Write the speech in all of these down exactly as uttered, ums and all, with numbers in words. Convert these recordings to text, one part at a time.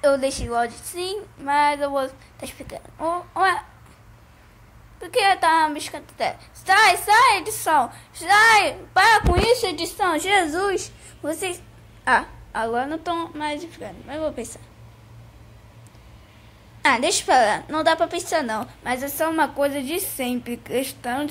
eu deixei o áudio sim, mas eu vou tá explicando. Ué, por que eu tava buscando tela? Sai, sai, edição! Sai! Para com isso, edição! Jesus! Vocês... Ah, agora não estão mais explicando, mas eu vou pensar. Ah, deixa pra lá. Não dá pra pensar não, mas é só uma coisa de sempre. Questão de...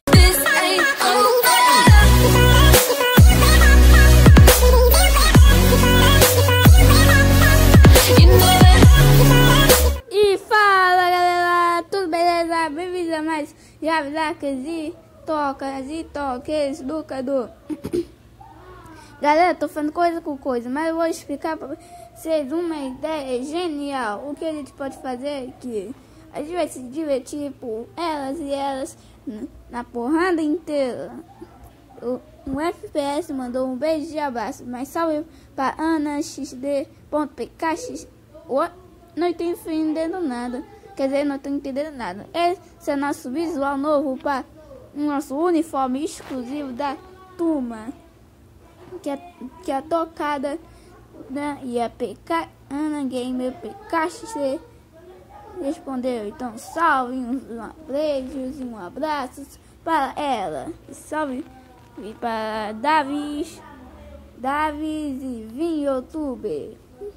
E fala galera, tudo beleza? Bem-vindos a mais Javilacas e Tocas e Toques do Cadu. Galera, tô falando coisa com coisa, mas eu vou explicar pra vocês uma ideia genial. O que a gente pode fazer é que a gente vai se divertir por elas e elas na porrada inteira. O um F P S mandou um beijo de abraço, mas salve para Ana X D ponto P K X. Não estou entendendo nada. Quer dizer, não estou entendendo nada. Esse é nosso visual novo para o nosso uniforme exclusivo da turma. Que é, que é a tocada, né? E a P K Ana Gamer P K X respondeu. Então, salve, um, um beijos e um abraço para ela. E salve e para Davis, Davis e Vim YouTube.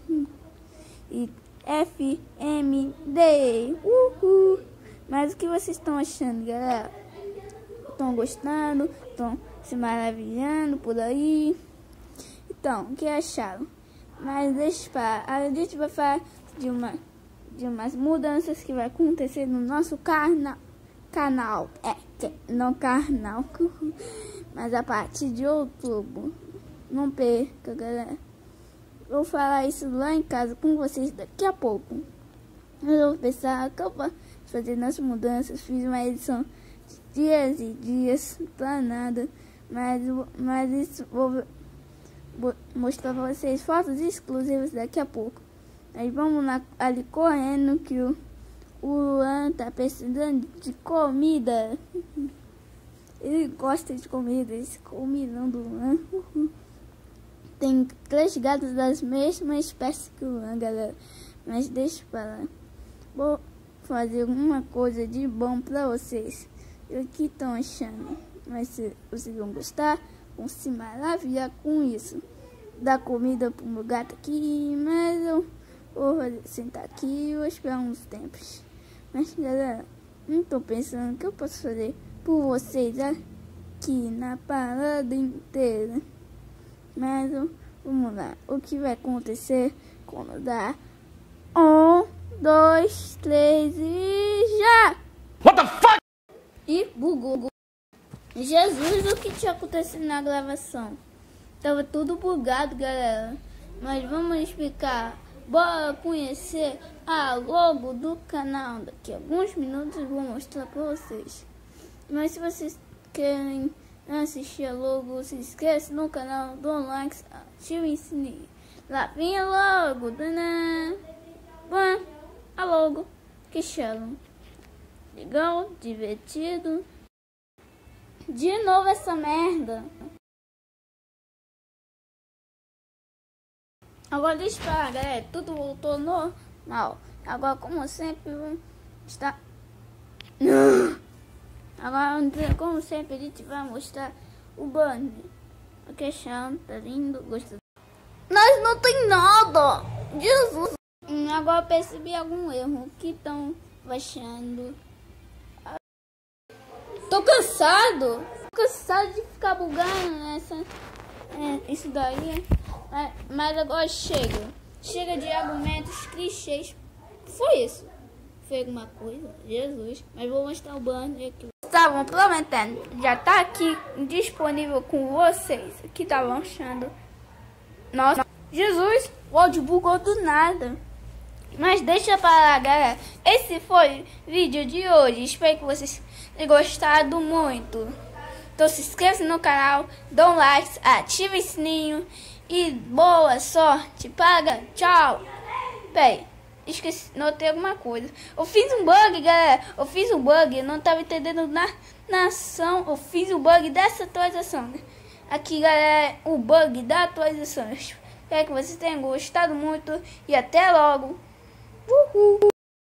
E F M D. Uhul. Mas o que vocês estão achando, galera? Estão gostando? Estão se maravilhando por aí? Então, o que acharam? Mas deixa para... A gente vai falar de, uma, de umas mudanças que vai acontecer no nosso carna, canal. É, não carnal. Mas a partir de outubro. Não perca, galera. Vou falar isso lá em casa com vocês daqui a pouco. Eu vou pensar que eu vou fazer nossas mudanças. Fiz uma edição de dias e dias pra nada. Mas, mas isso vou, vou mostrar pra vocês fotos exclusivas daqui a pouco. Aí vamos lá, ali correndo que o, o Luan tá precisando de comida. Ele gosta de comida, esse comidão do Luan. Tem três gatos das mesmas espécies que o Luan, galera. Mas deixa pra lá. Vou fazer alguma coisa de bom pra vocês. E o que estão achando? Mas se vocês vão gostar, vão se maravilhar com isso. Dar comida pro meu gato aqui. Mas eu vou sentar aqui e vou esperar uns tempos. Mas galera, não tô pensando o que eu posso fazer por vocês aqui na parada inteira. Mas vamos lá. O que vai acontecer quando dá um, dois, três e já! What the fuck? E bugou. Jesus, o que tinha acontecido na gravação? Tava tudo bugado, galera. Mas vamos explicar. Bora conhecer a logo do canal. Daqui a alguns minutos eu vou mostrar pra vocês. Mas se vocês querem assistir a logo, se inscreva no canal, dê um like, ative o sininho. Lá vem a logo, dana. Bom, a logo que chama. Legal, divertido. De novo essa merda. Agora deixa pra lá, galera. Tudo voltou normal. Agora, como sempre, está... Agora, como sempre, a gente vai mostrar o banner. O que chama, tá lindo, gostoso. Nós não tem nada! Jesus! Hum, agora eu percebi algum erro. O que estão achando? Tô cansado! Tô cansado de ficar bugando nessa... É, isso daí. Mas, mas agora chega. Chega de argumentos clichês. Foi isso? Foi alguma coisa? Jesus! Mas vou mostrar o banner aqui. Estavam prometendo, já tá aqui disponível com vocês. O que estavam achando? Nossa, Jesus, o áudio bugou do nada. Mas deixa pra lá, galera. Esse foi o vídeo de hoje. Espero que vocês tenham gostado muito. Então se inscreva no canal, dá um like, ative o sininho e boa sorte. Paga, tchau. Peraí. Esqueci, notei alguma coisa. Eu fiz um bug, galera. Eu fiz um bug. Eu não tava entendendo na, na ação. Eu fiz o bug dessa atualização. Aqui, galera, o bug da atualização. Espero que vocês tenham gostado muito. E até logo.